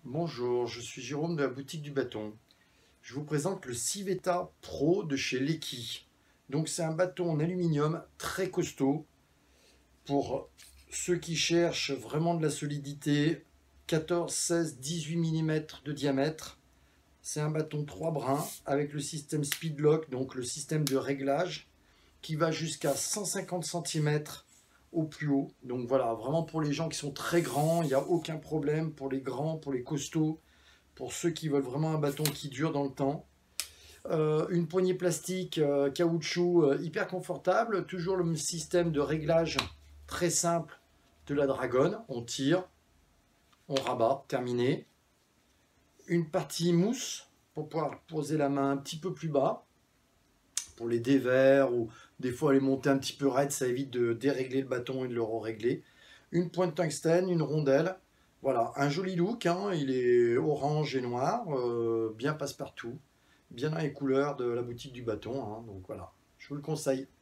Bonjour, je suis Jérôme de la boutique du bâton. Je vous présente le Civetta Pro de chez Leki. Donc c'est un bâton en aluminium très costaud pour ceux qui cherchent vraiment de la solidité, 14, 16, 18 mm de diamètre. C'est un bâton 3 brins avec le système Speedlock, donc le système de réglage qui va jusqu'à 150 cm au plus haut. Donc voilà, vraiment pour les gens qui sont très grands, il n'y a aucun problème pour les grands, pour les costauds, pour ceux qui veulent vraiment un bâton qui dure dans le temps. Une poignée plastique caoutchouc hyper confortable, toujours le système de réglage très simple de la Dragon. On tire, on rabat, terminé. Une partie mousse pour pouvoir poser la main un petit peu plus bas pour les dévers ou des fois les monter un petit peu raide, ça évite de dérégler le bâton et de le régler. Une pointe tungstène, une rondelle. Voilà, un joli look, hein, il est orange et noir, bien passe-partout, bien dans les couleurs de la boutique du bâton, hein, donc voilà, je vous le conseille.